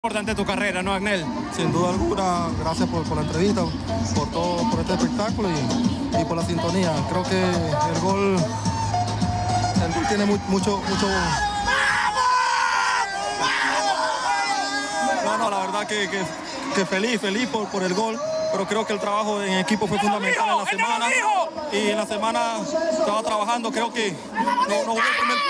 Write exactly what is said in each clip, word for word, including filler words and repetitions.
Importante tu carrera, ¿no, Agnel? Sin duda alguna, gracias por, por la entrevista, por todo, por este espectáculo y, y por la sintonía. Creo que el gol, el gol tiene muy, mucho, mucho... No, no, la verdad que, que, que feliz, feliz por, por el gol, pero creo que el trabajo en equipo fue fundamental en la semana. Y en la semana estaba trabajando, creo que no, no jugué el primer...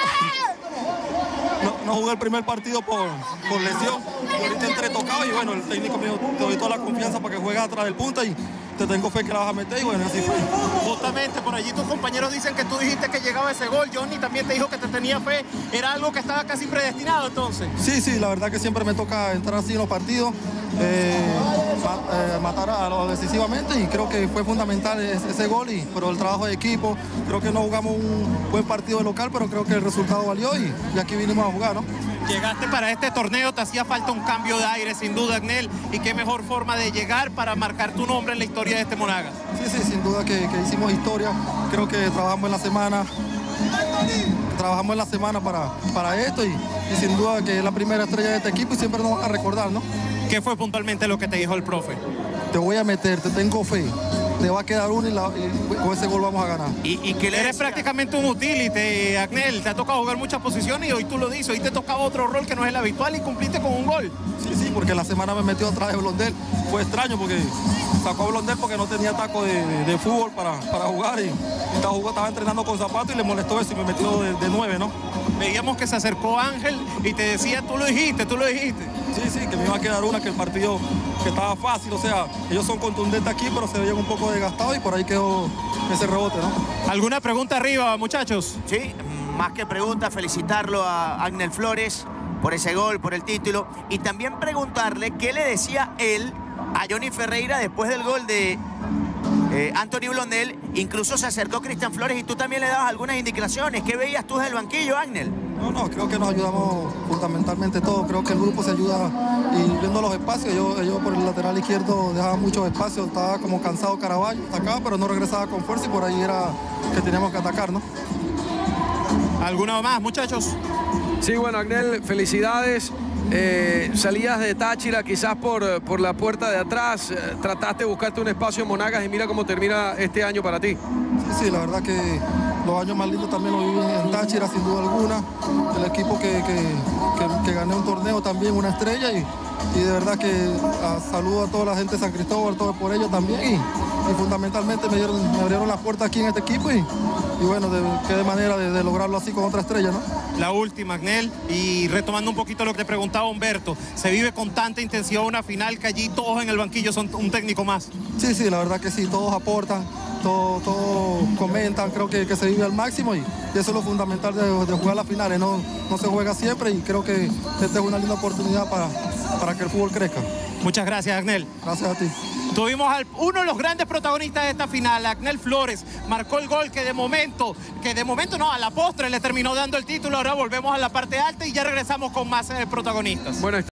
No, no jugué el primer partido por, por lesión, y ahorita entré tocado y bueno, el técnico me dijo, te doy toda la confianza para que juegues atrás del punta y te tengo fe que la vas a meter y bueno, así fue. Justamente por allí tus compañeros dicen que tú dijiste que llegaba ese gol, Johnny también te dijo que te tenía fe, era algo que estaba casi predestinado entonces. Sí, sí, la verdad que siempre me toca entrar así en los partidos, eh, eh, matar a lo decisivamente y creo que fue fundamental ese, ese gol, y, pero el trabajo de equipo, creo que no jugamos un buen partido de local, pero creo que el resultado valió y, y aquí vinimos a jugar, ¿no? Llegaste para este torneo, te hacía falta un cambio de aire sin duda, Agnel, y qué mejor forma de llegar para marcar tu nombre en la historia de este Monagas. Sí, sí, sin duda que, que hicimos historia, creo que trabajamos en la semana, trabajamos en la semana para, para esto y, y sin duda que es la primera estrella de este equipo y siempre nos van a recordar, ¿no? ¿Qué fue puntualmente lo que te dijo el profe? Te voy a meter, te tengo fe. Te va a quedar uno y, la, y con ese gol vamos a ganar. Y, y que eres prácticamente un utility, Agnel. Te ha tocado jugar muchas posiciones y hoy tú lo dices. Hoy te tocaba otro rol que no es el habitual y cumpliste con un gol. Sí, sí, porque la semana me metió atrás de Blondel. Fue extraño porque sacó a Blondel porque no tenía taco de, de, de fútbol para, para jugar y, y estaba, estaba entrenando con zapatos y le molestó eso y me metió de, de nueve, ¿no? Veíamos que se acercó Ángel y te decía, tú lo dijiste, tú lo dijiste. Sí, sí, que me iba a quedar una, que el partido que estaba fácil, o sea, ellos son contundentes aquí, pero se veían un poco desgastados y por ahí quedó ese rebote, ¿no? ¿Alguna pregunta arriba, muchachos? Sí, más que pregunta, felicitarlo a Agnel Flores por ese gol, por el título, y también preguntarle qué le decía él a Johnny Ferreira después del gol de eh, Anthony Blondel. Incluso se acercó Cristian Flores y tú también le dabas algunas indicaciones. ¿Qué veías tú desde el banquillo, Agnel? No, no, creo que nos ayudamos fundamentalmente todos. Creo que el grupo se ayuda y viendo los espacios. Yo, yo por el lateral izquierdo dejaba muchos espacios, estaba como cansado Caraballo, atacaba, pero no regresaba con fuerza y por ahí era que teníamos que atacar, ¿no? ¿Alguno más, muchachos? Sí, bueno, Agnel, felicidades. Eh, salías de Táchira quizás por, por la puerta de atrás, eh, trataste de buscarte un espacio en Monagas y mira cómo termina este año para ti. Sí, sí, la verdad que los años más lindos también los viví en Táchira, sin duda alguna. El equipo que, que, que, que gané un torneo también, una estrella, y, y de verdad que a, saludo a toda la gente de San Cristóbal, todo por ellos también, y, y fundamentalmente me, dieron, me abrieron las puertas aquí en este equipo y, y bueno, de, qué de manera de, de lograrlo así con otra estrella, ¿no? La última, Agnel, y retomando un poquito lo que te preguntaba Humberto, se vive con tanta intensidad una final que allí todos en el banquillo son un técnico más. Sí, sí, la verdad que sí, todos aportan, todos, todos comentan, creo que, que se vive al máximo y, y eso es lo fundamental de, de jugar las finales, no, no se juega siempre y creo que esta es una linda oportunidad para, para que el fútbol crezca. Muchas gracias, Agnel. Gracias a ti. Tuvimos al, uno de los grandes protagonistas de esta final, Agnel Flores, marcó el gol que de momento, que de momento no, a la postre le terminó dando el título. Ahora volvemos a la parte alta y ya regresamos con más eh, protagonistas. Bueno,